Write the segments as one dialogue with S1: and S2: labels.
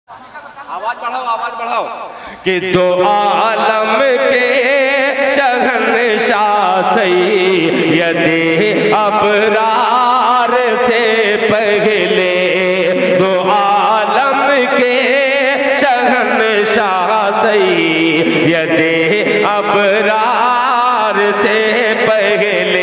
S1: आवाज बढ़ाओ, आवाज बढ़ाओ। कि दो आलम के शहंशाह सैयदे अबरार से पहले, दो आलम के शहंशाह सैयदे अबरार से पहले,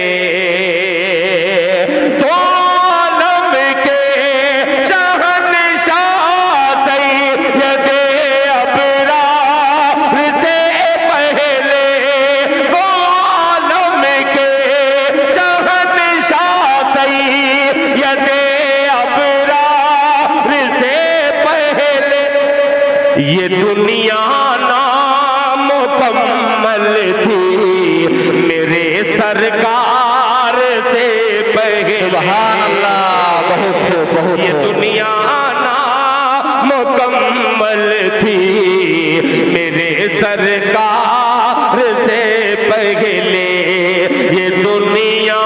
S1: ये दुनिया नामुकम्मल थी मेरे सरकार से पहले। सुभान अल्लाह, बहुत बहुत। ये दुनिया नामुकम्मल थी मेरे सरकार से पहले, ये दुनिया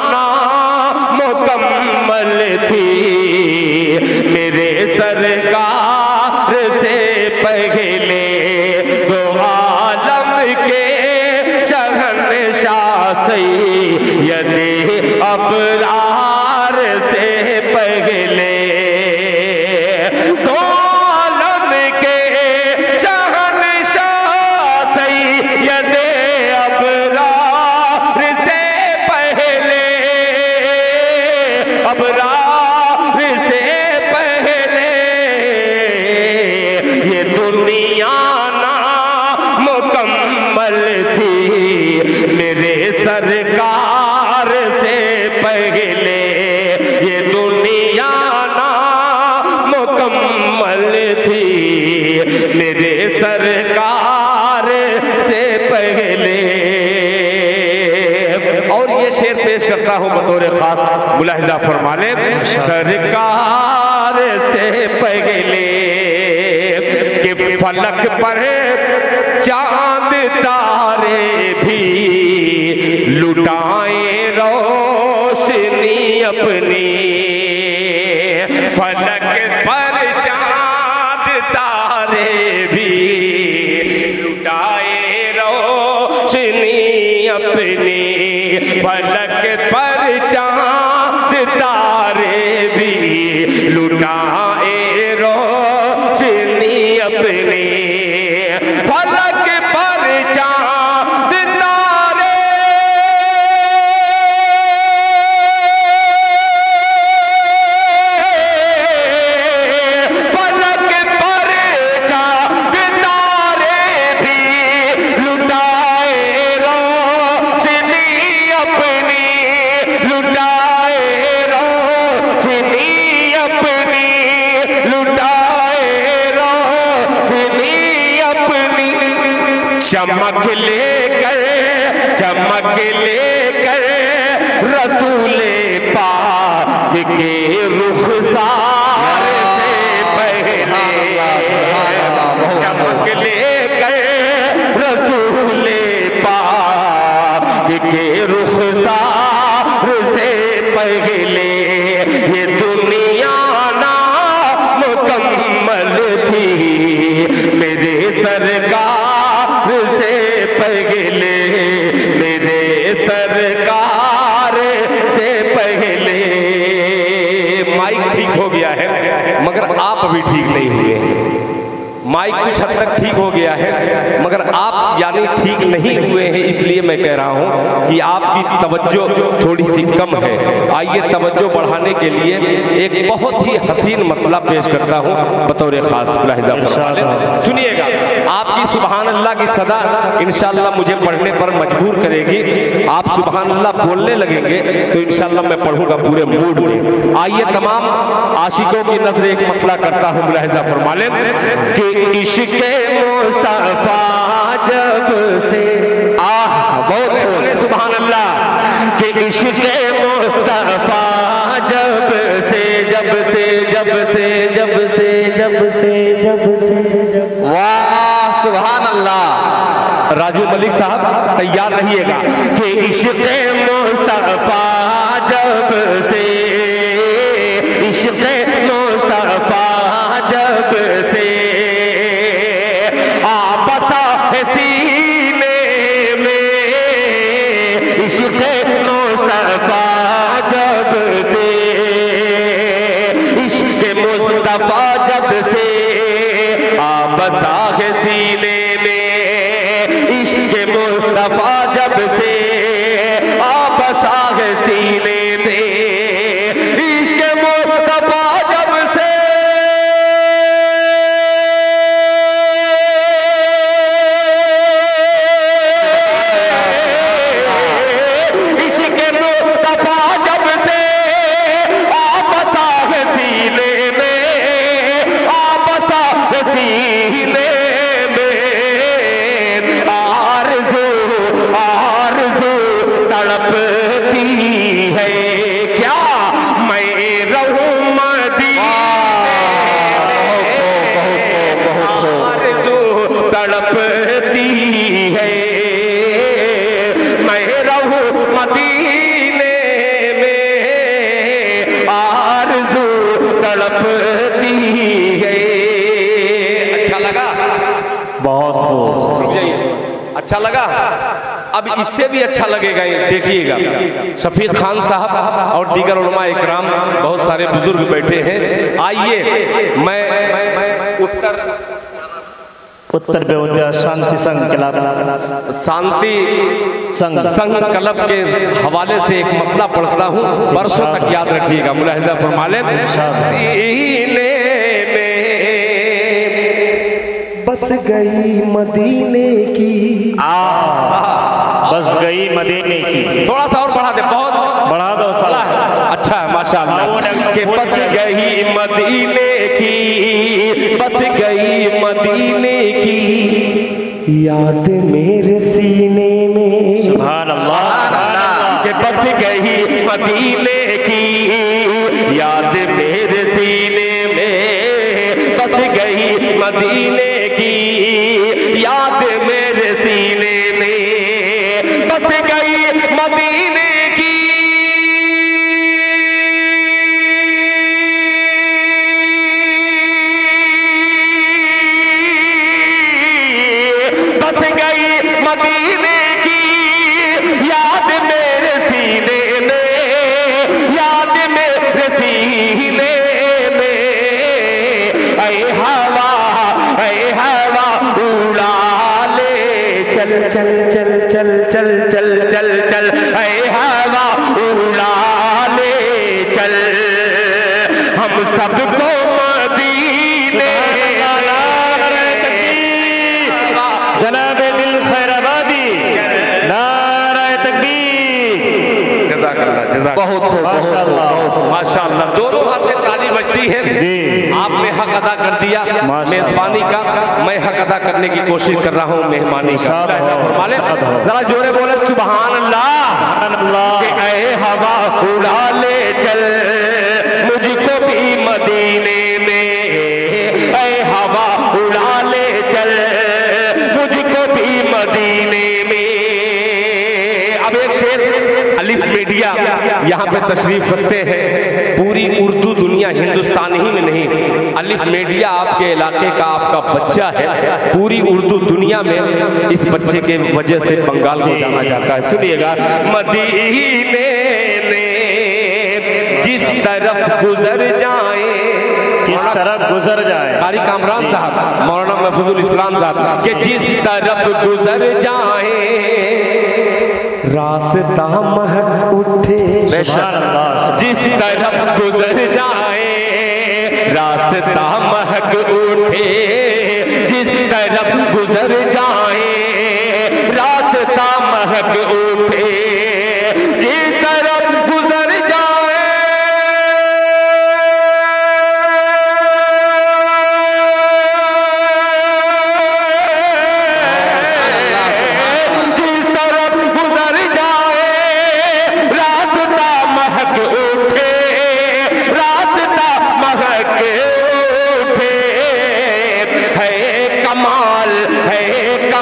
S1: नामुकम्मल थी मेरे सरकार से पहले, दो आलम के शहंशाह सैयदे अबरार से पहले, दो आलम के शहंशाह सैयदे अबरार से पहले, अबरार से पहले, ये दुनिया नामुकम्मल थी मेरे सरकार से पहले, ये दुनिया नामुकम्मल थी मेरे सरकार से पहले। और ये शेर पेश करता हूं बतौर खास, मुलाहिजा फरमा लें। सरकार से पहले कि फलक पर चांद तारे भी लुटाए रोशनी अपनी, फलक पर चांद तारे भी लुटाए रोशनी अपनी, फलक पर चांद तारे भी लुटाए रोशनी अपनी, फलक पर चांद तारे, फलक पर चांद तारे भी लुटाए रोशनी अपनी, लुटाए रोशनी अपनी, लुटाए रोशनी अपनी, चमक लेकर रसूले पाक के रुखसार से पहले, चमक लेकर रसूले पाक के रुखसार से पहले, ये दुनिया नामुकम्मल थी मेरे सरकार से पहले, मेरे सरकार से पहले। माइक ठीक हो गया है मगर आप अभी ठीक नहीं हुए। माइक कुछ हद तक ठीक हो गया है मगर आप यानी ठीक नहीं हुए हैं, इसलिए मैं कह रहा हूं कि आपकी तवज्जो थोड़ी सी कम है। आइए तवज्जो बढ़ाने के लिए एक बहुत ही हसीन मतला पेश करता हूं बतौर खास, मुलाहिजा फरमा लें। सुनिएगा, आपकी सुभान अल्लाह की सदा इंशाअल्लाह मुझे पढ़ने पर मजबूर करेगी। आप सुभान अल्लाह बोलने लगेंगे तो इंशाअल्लाह मैं पढ़ूंगा पूरे मूड में। आइए तमाम आशिकों की नजर एक मतला करता हूं, मुलाहिजा फरमा लें कि इश्क़े मुस्तफ़ा जब से बहुत बोले सुभान अल्लाह, कि इश्क़े मुस्तफ़ा जब से जब से जब से जब से जब से जब से, वाह सुभान अल्लाह। राजू मलिक साहब तैयार रहिएगा कि इश्क़े मुस्तफ़ा जब से, इश्क़े मुस्तफ़ा जब से बसा है सीने में इश्क मुस्तफा जब से आ बसा है सीने में इश्क मुस्तफा जब से अच्छा लगा। अब इससे भी अच्छा लगेगा, ये देखिएगा। शफीक खान साहब और दीगर उलमा इकराम बहुत सारे बुजुर्ग बैठे हैं। आइए मैं उत्तर बेउद्या शांति संघ क्लब क्लब के हवाले से एक मतला पढ़ता हूँ, बरसों तक याद रखिएगा। मुलाहिजा फरमा लें। बस गई मदीने की बस गई मदीने की। थोड़ा सा और बढ़ा दे, बहुत बढ़ा दो साला। अच्छा है माशाअल्लाह। कि बस गई मदीने की बस गई मदीने की याद मेरे सीने में। सुभान अल्लाह। कि बस गई मदीने की याद मेरे सीने में बस गई मदीने की याद मेरे सीने में बस गई मदीने की। बस गई मदीने की याद मेरे सीने में याद मेरे सीने में। ऐ हवा उड़ा ले चल चल चल चल चल चल चल चल ऐ हवा उड़ा ले चल हम सबको मदीने। जनाब दिल खैराबादी नाराए तकबीर। जज़ाकल्लाह जज़ाकल्लाह। बहुत माशाअल्लाह। दोनों हाथ से ताली बजती है। आपने हक अदा कर दिया मेजबानी का, मैं हक अदा करने की कोशिश कर रहा हूँ मेहमानी का। जरा जोरे बोले सुभान अल्लाह। कि ऐ हवा उड़ा ले चल मुझको भी मदीने में। ऐ हवा उड़ा ले चल मुझको भी मदीने में। अब एक शेर अलिफ मीडिया यहाँ पे तशरीफ रखते हैं। पूरी उर्दू दुनिया हिंदुस्तान ही में नहीं, अलिफ मीडिया आपके इलाके का आपका बच्चा है। पूरी उर्दू दुनिया में इस बच्चे के वजह से बंगाल को जाना जाता है। सुनिएगा। मदीने में जिस तरफ गुजर जाए किस तरफ गुजर जाए। कारी कामरान साहब, मौलाना महफूजुल इस्लाम साहब के जिस तरफ गुजर जाए रास्ता महक उठे। जिस तरफ गुजर जाए रास्ता महक उठे। जिस तरफ गुजर जाए रास्ता महक उठे। जिस तरफ गुजर जाए जिस तरफ गुजर जाए रास्ता महक उठे। रास्ता महक उठे। है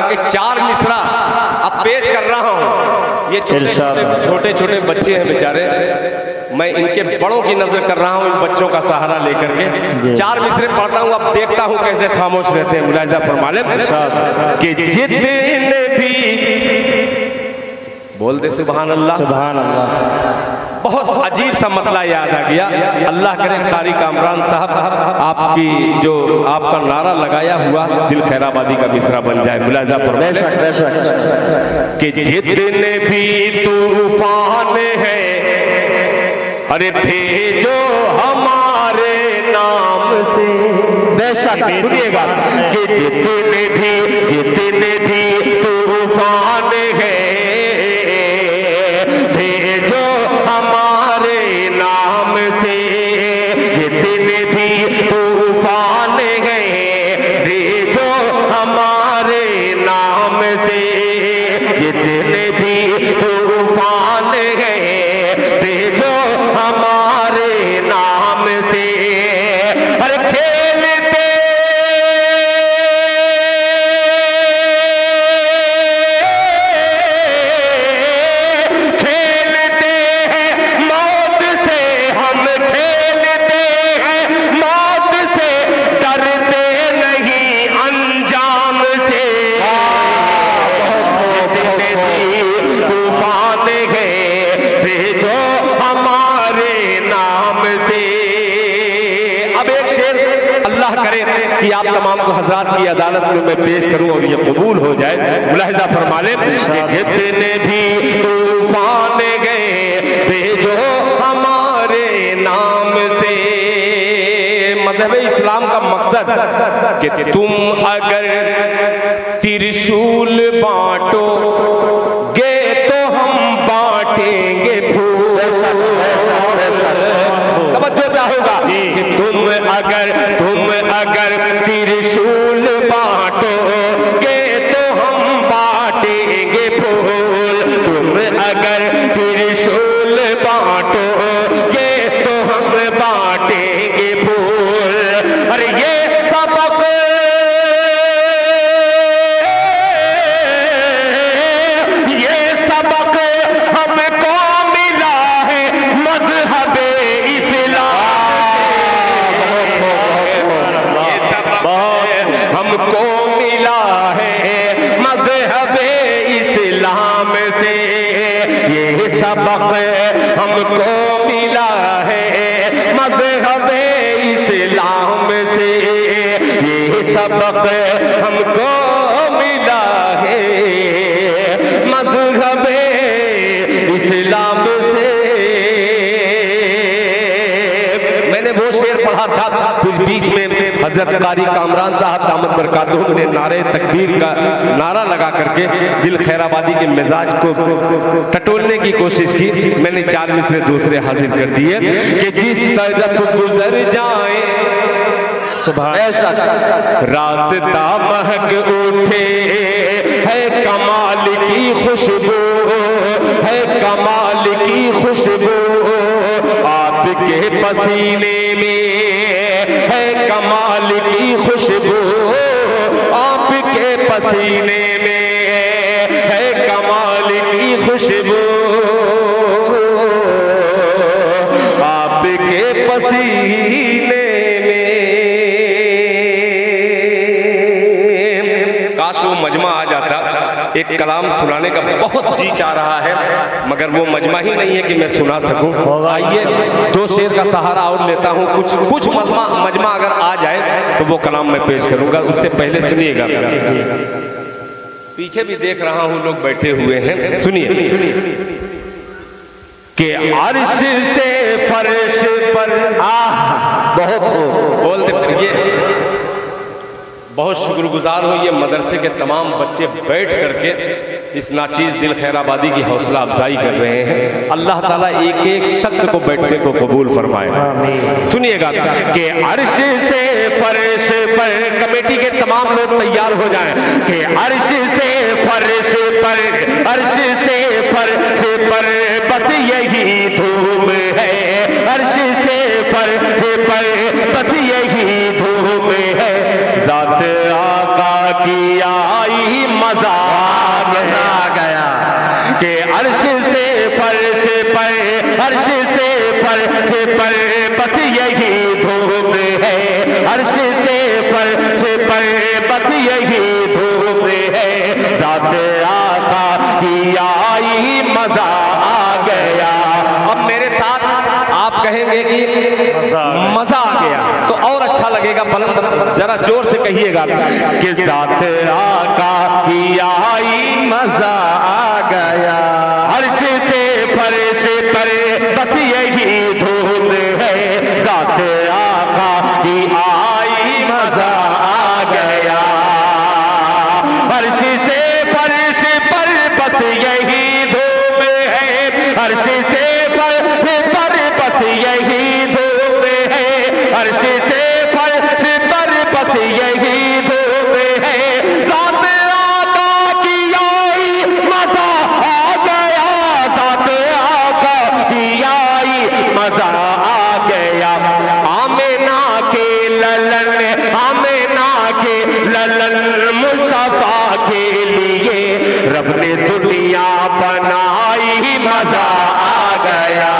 S2: कि 4 मिसरा अब पेश कर रहा हूँ। ये छोटे छोटे बच्चे हैं बेचारे, मैं इनके बड़ों की नजर कर रहा हूँ, इन बच्चों का सहारा लेकर के 4 मिसरे पढ़ता हूँ। अब देखता हूँ कैसे खामोश रहते हैं। मुलाहिजा फरमा लें कि जितने भी बोल दे सुभान अल्लाह, सुभान अल्लाह। बहुत अजीब सा मतला याद आ गया। अल्लाह करे कारी कामरान साहब आपकी जो आपका नारा लगाया हुआ दिल खैराबादी का मिसरा बन जाए। मुलाहिजा फरमा लें कि जितने भी तूफान है अरे भेजो हमारे नाम से। बेशक सुनिएगा कि जितने भी तूफान है भेजो हमारे नाम से। जितने भी तूफान है भेजो हमारे नाम से। जितने भी तूफान है भेजो हमारे नाम से। अरे खेलते हैं मौत से, हम खेलते हैं मौत से, डरते नहीं अंजाम से। तूफान है भेजो हमारे नाम से। अब एक शेर अल्लाह करे कि आप तमाम को हजरात की अदालत में मैं पेश करूं और ये कबूल हो जाए। मुलाहिजा फरमा लें कि जितने भी तूफान गए भेजो हमारे नाम से। मज़हब इस्लाम का मकसद कि तुम अगर त्रिशूल बांटो गे तो हम बांटेंगे फूल। तवज्जो चाहूंगा कि तुम अगर त्रिशूल बांटो गे तो हम बांटेंगे फूल। तुम अगर त्रिशूल बांटो गे तो हम बांटेंगे फूल। अरे ये सबक हमको मिला है मज़हबे इस्लाम। हमको मिला है मज़हबे इस्लाम से। ये सबक हमको मिला है मज़हबे इस्लाम से। ये सबक हमको मिला है मज़हबे इस्लाम से। मैंने वो शेर पढ़ा था, फिर बीच में हजरत कारी कामरान साहब दामद बरकातुहू ने नारे तकबीर का नारा लगा करके दिल खैराबादी के मिजाज को टटोलने की कोशिश की। मैंने 4 मिसरे दूसरे हासिल कर दिए कि जिस तरफ गुजर जाए रास्ता महक उठे है कमाल की खुशबू, है कमाल की खुशबू आपके पसीने में, है कमाल की खुशबू आपके पसीने में, है कमाल की खुशबू आपके पसीने में। काश वो मजमा आ जाता, एक कलाम सुनाने का बहुत जी चाह रहा है, मगर वो मजमा ही नहीं है कि मैं सुना सकूं। आइए 2 शेर का सहारा और लेता हूं, कुछ मजमा अगर आ जाए तो वो कलाम मैं पेश करूंगा। उससे पहले सुनिएगा, पीछे भी देख रहा हूं लोग बैठे हुए हैं, सुनिए कि अर्श से फर्श पर बहुत बोलते ये बहुत शुक्रगुजार हो ये मदरसे के तमाम बच्चे बैठ करके इस नाचीज दिल खैराबादी की हौसला अफजाई कर रहे हैं। अल्लाह ताला एक एक शख्स को बैठने को कबूल फरमाए। सुनिएगा कि अर्श से फर्श पर, कमेटी के तमाम लोग तैयार हो जाएं कि अर्श से फर्श पर, अर्श से फर्श पर बस यही धूम है, अर्श से फर्श पर बस यही धूम है। जात आका की आई मजा
S1: पर बस यही धूम है, अर्श से फर्श पर बस यही धूम है, ज़ात आका की आई मजा आ गया।
S2: अब मेरे साथ आप कहेंगे कि मजा आ गया तो और अच्छा लगेगा, बुलंद जरा जोर से कहिएगा
S1: कि ज़ात आका की आई मजा आ गया, अर्श से फर्श पर बस यही धूम है, ज़ात आका की आई मजा आ गया, अर्श से फर्श पर बस यही धूम है, अर्श से फर्श पर बस यही धूम है, अर्श से फर्श पर बस यही धूम है, ज़ात आका की आई मजा आ गया, ज़ात आका की आई मजा आ गया। आमिना के ललन, आमिना के ललन मुस्तफा के लिए रब ने दुनिया बनाई, मजा आ गया।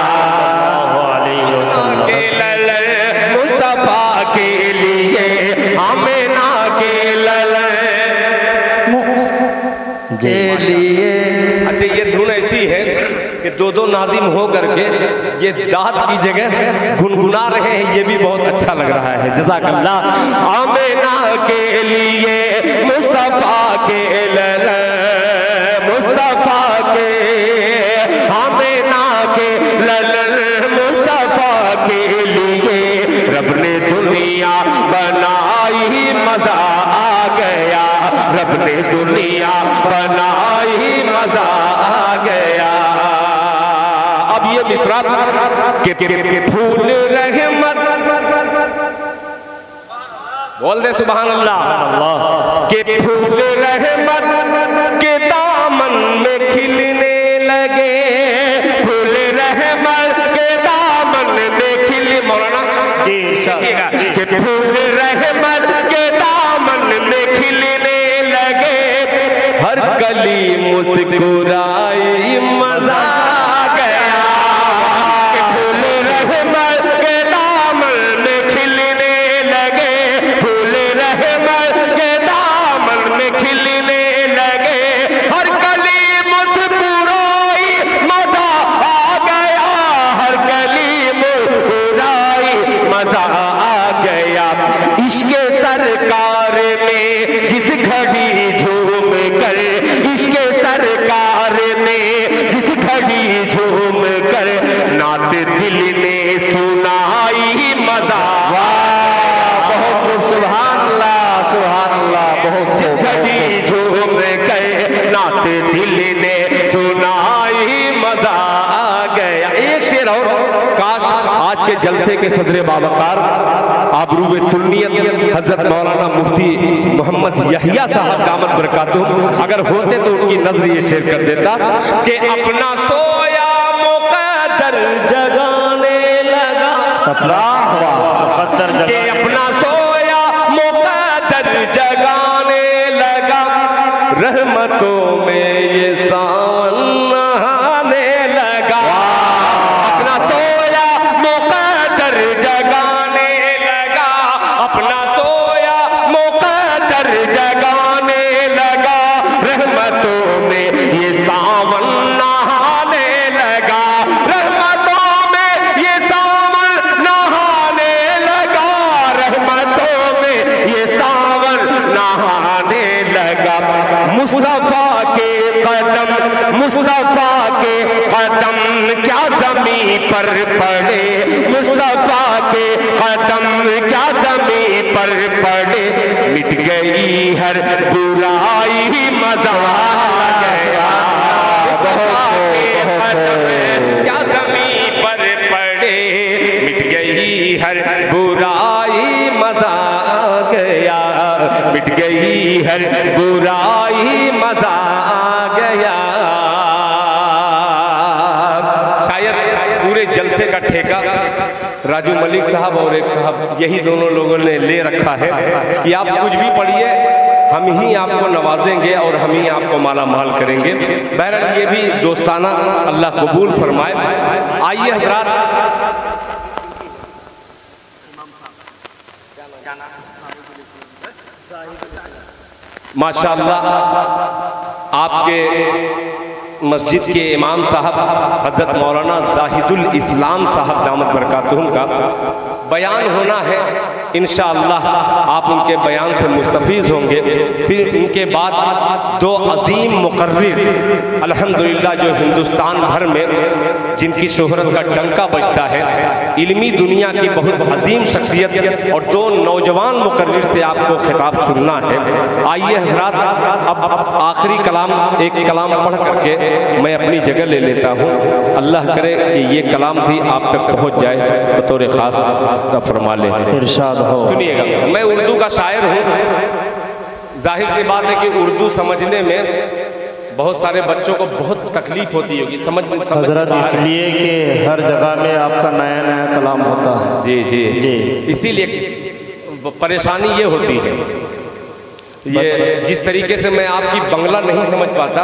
S1: के ललन मुस्तफा के लिए, आमिना के ललन के लिए।
S2: अच्छा, ये धुन ऐसी है कि दो दो नाजिम हो करके ये दाद की जगह गुनगुना रहे हैं, ये भी बहुत अच्छा लग रहा है। जज़ाकल्लाह।
S1: आमिना के लिए मुस्तफा के ललन, मुस्तफा के, आमिना के ललन मुस्तफा के लिए रब ने दुनिया बनाई, मजा आ गया, रब ने दुनिया बनाई, मजा आ गया। अब ये मिसरा के फूल रहमत,
S2: बोल दे सुभान अल्लाह।
S1: के फूल रहमत के दामन में खिलने लगे, फूल रहमत के दामन में खिल, मौलाना जी के फूल रहमत के दामन में खिलने लगे, हर कली मुस्कुराई, मजा आ गया, के फूल रहमत के दामन में खिलने लगे, फूल रहमत के दामन में खिलने लगे, हर कली मुस्कुराई, मजा आ गया, हर कली मुस्कुराई, मजा आ गया। इश्क़ सरकार में जिस घड़ी झूम कर, इश्क़ सरकार में जिस घड़ी झूम कर नात दिल ने सुनाई, मजा। बहुत खूब, सुभान अल्लाह, सुभान अल्लाह, बहुत जिस घड़ी झूम कर नात दिल ने सुनाई, मजा आ गया। एक शेर और, काश आज के जलसे के सदर बावकार आबरूब सुन्नियत हजरत मौलाना मुफ्ती मोहम्मद यहिया साहब दामत बरकातुहू अगर होते तो उनकी नजर ये शेर कर देता कि अपना सोया मुक़द्दर जगाने लगा, कि अपना सोया मुक़द्दर जगाने लगा, रहमतों में ये सावन नहाने लगा, अपना सोया मुक़द्दर जगाने लगा, अपना सोया मुक़द्दर जगाने लगा, रहमतों में ये सावन नहाने लगा, रहमतों में ये सावन नहाने लगा, रहमतों में ये सावन नहाने लगा। मुस्तफा के कदम, मुस्तफा के कदम क्या ज़मीं पर पड़े, मुस्तफा के कदम क्या ज़मीं पर पड़े, मिट गई हर बुराई, मजा आ गया। क्या ज़मीं पर पड़े, मिट गई हर बुराई, मजा आ गया, मिट गई हर बुराई, मजा आ गया। शायद पूरे जलसे का ठेका राजू मलिक साहब और एक साहब यही दोनों लोगों ने ले रखा है कि आप कुछ भी पढ़िए, हम ही आपको नवाजेंगे और हम ही आपको माला माल करेंगे। बहरहाल ये भी दोस्ताना, अल्लाह कबूल फरमाए। आइए हजरात,
S2: माशाअल्लाह आपके मस्जिद के इमाम साहब हज़रत मौलाना जाहिदुल इस्लाम साहब दामत बरकातुहुम का बयान होना है। इंशाअल्लाह आप उनके बयान से मुस्तफ़ीज़ होंगे। फिर उनके बाद दो अजीम मुकर्रिर अल्हम्दुलिल्लाह जो हिंदुस्तान भर में जिनकी शोहरत का डंका बजता है, इल्मी दुनिया की बहुत अजीम शख्सियत, और दो नौजवान मुकर्रिर से आपको खिताब सुनना है। आइए हज़रात, अब आखिरी कलाम, एक कलाम पढ़ करके मैं अपनी जगह ले लेता हूँ। अल्लाह करे कि ये कलाम भी आप तक पहुँच जाए, बतौर ख़ास फरमा ले।
S3: इरशाद हो।
S2: सुनिएगा, मैं उर्दू का शायर हूँ। जाहिर सी बात है कि उर्दू समझने में बहुत सारे बच्चों को बहुत तकलीफ होती होगी, समझ
S3: हजरत इसलिए कि हर जगह में आपका नया नया कलाम होता है।
S2: जी जी
S3: जी,
S2: इसीलिए परेशानी ये होती है। ये जिस तरीके से मैं आपकी बंगला नहीं समझ पाता,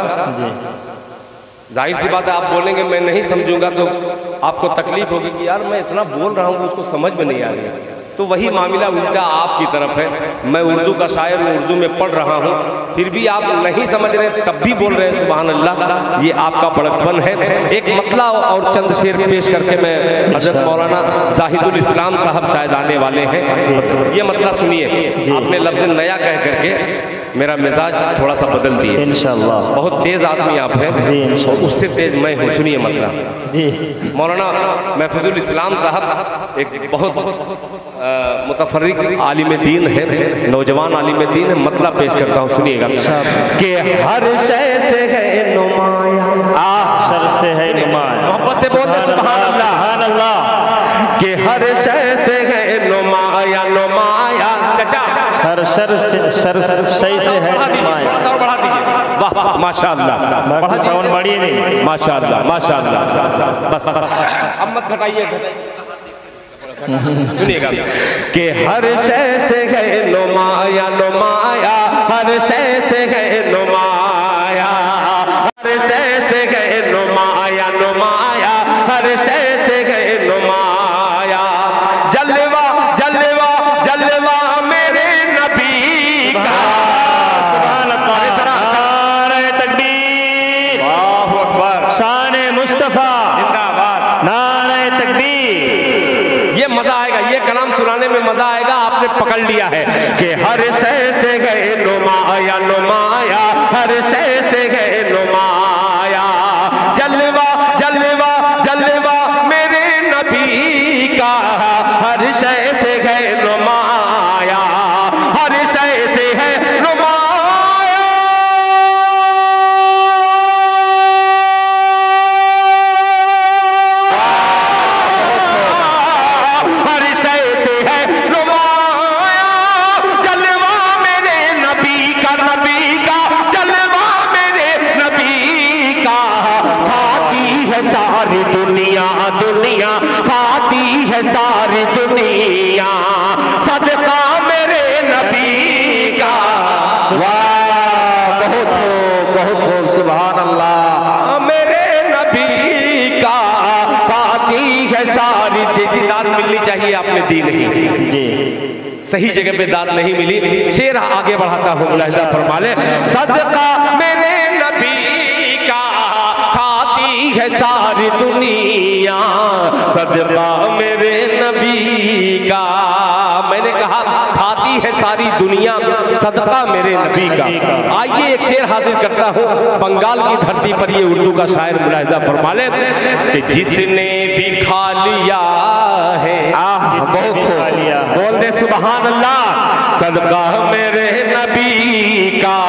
S2: जाहिर सी बात है आप बोलेंगे मैं नहीं समझूंगा तो आपको तकलीफ होगी कि यार मैं इतना बोल रहा हूँ उसको समझ में नहीं आ रही। तो वही मामला उल्टा आपकी तरफ है। मैं उर्दू का शायर हूँ, उर्दू में पढ़ रहा हूँ, फिर भी आप नहीं समझ रहे तब भी बोल रहे हैं सुभान अल्लाह। ये आपका बड़कपन है। एक मतला और चंद शेर पेश करके मैं हज़रत मौलाना जाहिदुल इस्लाम साहब शायद आने वाले हैं। ये मतला सुनिए। आपने लफ्ज़ नया कह करके मेरा मिजाज थोड़ा सा बदल दिए।
S3: इंशाअल्लाह।
S2: बहुत तेज़ आदमी आप हैं और उससे तेज़ मैं हूँ। सुनिए मतलब
S3: जी।
S2: मौलाना महफूजुल इस्लाम साहब एक बहुत मुतफर्रिक आलिम दीन है, नौजवान आलिम दीन है। मतलब पेश करता हूँ, सुनिएगा।
S1: कि हर शय से है नुमाया,
S3: शर से है नुमाया।
S1: मोहब्बत से बोलते सुभान अल्लाह,
S3: सुभान अल्लाह।
S1: कि हर शय से है नुमाया, नुमाया
S2: चाचा
S3: हर शर सही से है नुमाया।
S2: और बढ़ा दीजिए। वाह माशाअल्लाह,
S3: साउंड बढ़िए नहीं।
S2: माशाअल्लाह माशाअल्लाह। बस अब मत घटाइए। सुनिएगा
S1: कि हर शय से है नुमाया, नुमाया हर शय से है नुमाया, हर शय से है नुमाया, नुमाया हर शय से है नुमाया। जलवा जलवा जलवा मेरे नबी का।
S3: सुभान अल्लाह। नारे तकबीर।
S2: अल्लाहु अकबर।
S3: शान मुस्तफा
S2: जिंदाबाद।
S3: नारे तकबीर।
S2: ये मजा आएगा, ये कलाम सुनाने में मजा आएगा। आपने पकड़ लिया है
S1: कि हर शय से गए नुमाया, नुमाया हर शय से गए नुमाया। जलवा जलवा जलवा मेरे नबी का, हर शय से गए नुमाया, हर शय से है नुमाया। सारी दुनिया दुनिया खाती है, सारी दुनिया सदका मेरे नबी का। वाह बहुत खूब सुभान अल्लाह। मेरे नबी का खाती है सारी।
S2: जैसी दाद मिलनी चाहिए आपने दी नहीं
S3: जी।
S2: सही जगह पे दाद नहीं मिली। शेर आगे बढ़ाता हूँ, मुलाहिजा फरमा ले।
S1: सदका मेरे नबी का खाती है सारी दुनिया, सदका मेरे नबी का।
S2: मैंने कहा खाती है सारी दुनिया, सदका मेरे नबी का। आइए एक शेर हाजिर करता हूँ। बंगाल की धरती पर ये उर्दू का शायर मुलाहिजा फरमा ले कि जिसने भी खा लिया है,
S1: बहुत बोल दे सुभान अल्लाह। सदका मेरे नबी का,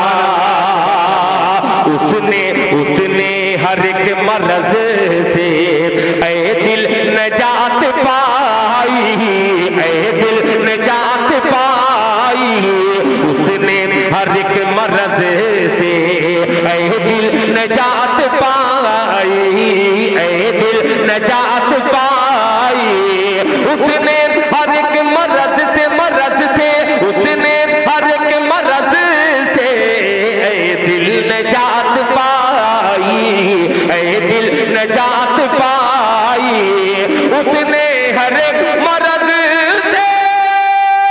S1: उसने उसने हर एक मर्ज से ऐ दिल नजात पाई, ऐ दिल नजात पाई। उसने हर एक मर्ज से ऐ दिल नजात पाई, ऐ दिल नजात पाई। उसने हर एक मर्ज से उसने हर एक मर्ज से ऐ दिल नजात पाई, ऐ दिल नजात पाई। उसने हर एक मर्ज से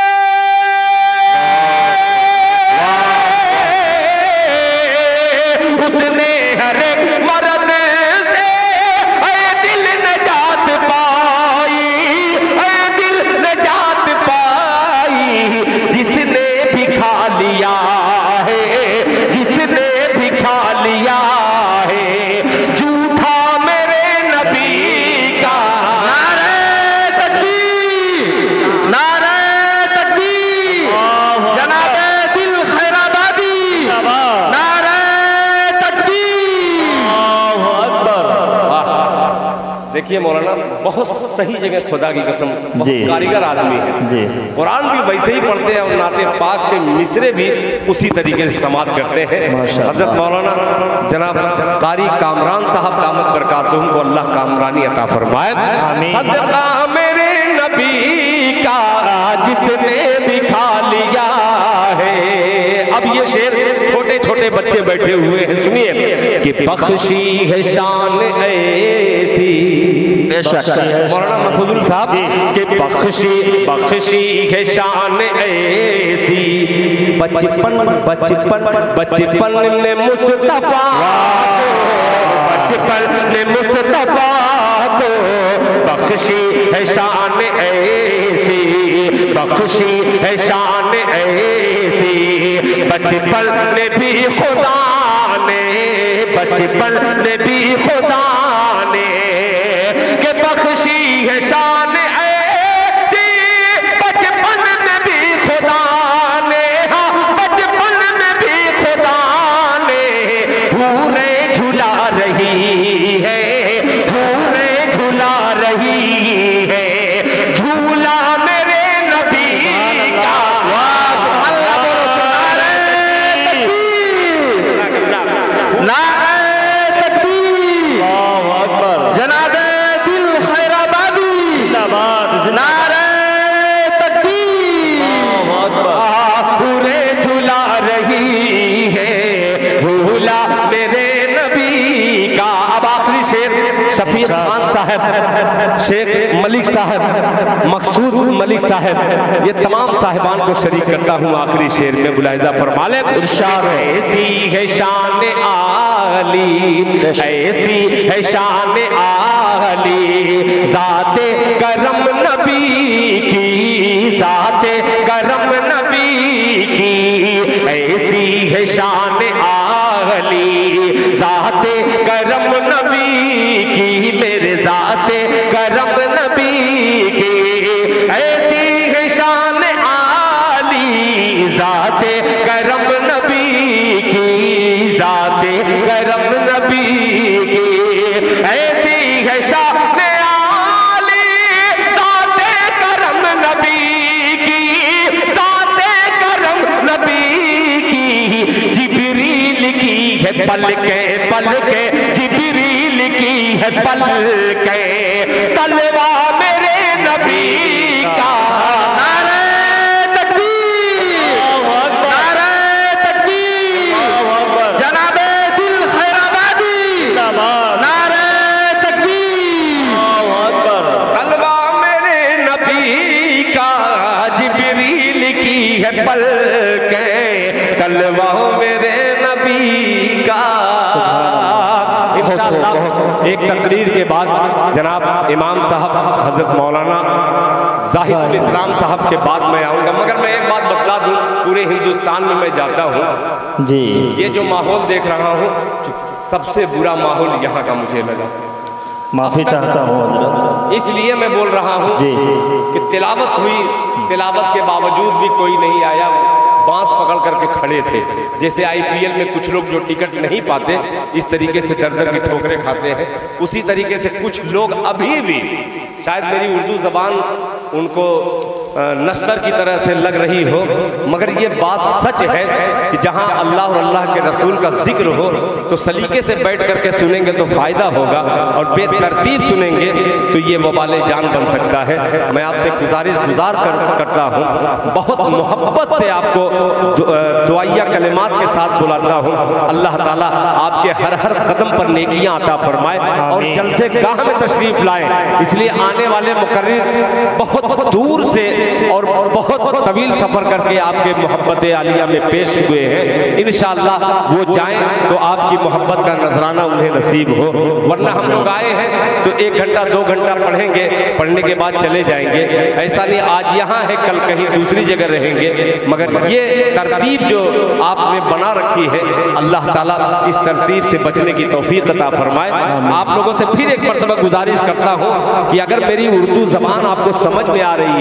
S2: देखिए मौलाना बहुत सही जगह खुदा की कसम बहुत
S3: जी।
S2: कारीगर आदमी है
S3: जी।
S2: कुरान भी वैसे ही पढ़ते हैं और नाते पाक के मिसरे भी उसी तरीके से समाप्त करते हैं।
S3: माशाअल्लाह।
S2: हजरत मौलाना जनाब कारी कामरान साहब दामत बरकातुहुम को अल्लाह कामरानी अता फरमाए।
S3: आमीन।
S1: सदका मेरे नबी का जिसने भी खा लिया है।
S2: अब ये शेर छोटे छोटे बच्चे बैठे हुए हैं, सुनिए कि बख्शी है शान ऐसी मौलाना महफूजुल साहब
S1: कि बख्शी है शान ऐसी
S2: बचपन ने मुस्तफा
S1: को बख्शी है शान ऐसी, बख्शी है शान ऐसी। बचपन ने भी खुदा ने, बचपन ने भी खुदा ने के बख्शी है शान ऐसी। बचपन में भी खुदा ने, हाँ बचपन में भी खुदा ने पूरे झुला रही है, पूरे झुला रही है झूला मेरे नबी का। शफीक खान साहब, शेख मलिक साहब, मकसूद मलिक साहब, ये तमाम साहिबान को शरीक करता हूँ आखिरी शेर में। मुलाहिजा फरमा ले। इरशाद ऐसी है शान आली, ऐसी है शान आली ज़ाते करम नबी की, ज़ाते करम नबी की। ऐसी है शान आली ज़ाते करम नबी की, मेरे ज़ाते करम नबी की। ऐसी है शान आली ज़ाते करम नबी की, ज़ाते करम नबी की। ऐसी है शान आली ज़ाते करम नबी की, ज़ाते करम नबी की। जिब्रील की है पलके पलके, जिब्रील की है पलके तलवा मेरे नबी का। नारे तकबीर, नारे तकबीर, जनाबे दिल खैराबादी, नारे तकबीर, तलवा मेरे नबी का। जिब्रील की है पलके तलवा मेरे नबी का। एक तकरीर के बाद जनाब इमाम साहब हजरत मौलाना जाहिदुल इस्लाम साहब के बाद मैं आऊँगा, मगर मैं एक बात बतला दूँ, पूरे हिंदुस्तान में मैं जाता हूँ
S3: जी।
S2: ये जो माहौल देख रहा हूँ सबसे बुरा माहौल यहाँ का मुझे लगा।
S3: माफ़ी चाहता हूँ हजरत।
S2: इसलिए मैं बोल रहा हूँ
S3: जी।
S2: कि तिलावत हुई, तिलावत के बावजूद भी कोई नहीं आया, बांस पकड़ करके खड़े थे। जैसे आईपीएल में कुछ लोग जो टिकट नहीं पाते इस तरीके से दर दर की ठोकरें खाते हैं, उसी तरीके से कुछ लोग अभी भी, शायद मेरी उर्दू ज़बान उनको नस्तर की तरह से लग रही हो, मगर ये बात सच है कि जहाँ अल्लाह और अल्लाह के रसूल का जिक्र हो तो सलीके से बैठ करके सुनेंगे तो फ़ायदा होगा, और बेतरतीब सुनेंगे तो ये वबाले जान बन सकता है। मैं आपसे गुजारिश करता हूँ, बहुत मोहब्बत से आपको दुआइया कलिमात के साथ बुलाता हूँ। अल्लाह ताला आपके हर हर कदम पर नेकियां अता फरमाए और जलसे गाह में तशरीफ लाए। इसलिए आने वाले मुकर्रिर बहुत दूर से और बहुत तवील सफर करके आपके मोहब्बत आलिया में पेश हुए हैं। इंशाअल्लाह वो जाएं तो आपकी मोहब्बत का नजराना उन्हें नसीब हो, वरना हम लोग आए हैं तो 1 घंटा 2 घंटा पढ़ेंगे, पढ़ने के बाद चले जाएंगे। ऐसा नहीं आज यहाँ है कल कहीं दूसरी जगह रहेंगे, मगर ये तरतीब जो आपने बना रखी है अल्लाह ताला इस तरतीब से बचने की तौफीक अता फरमाए। आप लोगों से फिर एक मरतबा गुजारिश करता हूँ कि अगर मेरी उर्दू ज़बान आपको समझ में आ रही है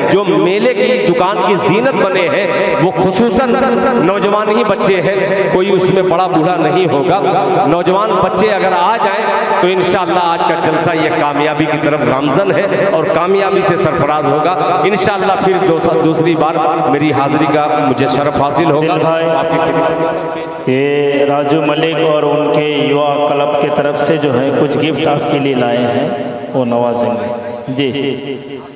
S2: जो मेले की दुकान की जीनत बने हैं वो खुसूसन नौजवान ही बच्चे हैं, कोई उसमें बड़ा बूढ़ा नहीं होगा। नौजवान बच्चे अगर आ जाएं तो इंशाअल्लाह आज का जलसा ये कामयाबी की तरफ गामजन है और कामयाबी से सरफराज होगा इंशाअल्लाह। फिर दूसरी बार मेरी हाजिरी का मुझे शरफ हासिल होगा।
S3: आपकी ये राजू मलिक और उनके युवा क्लब की तरफ से जो है कुछ गिफ्ट आपके लिए लाए हैं, वो नवाजेंगे जी।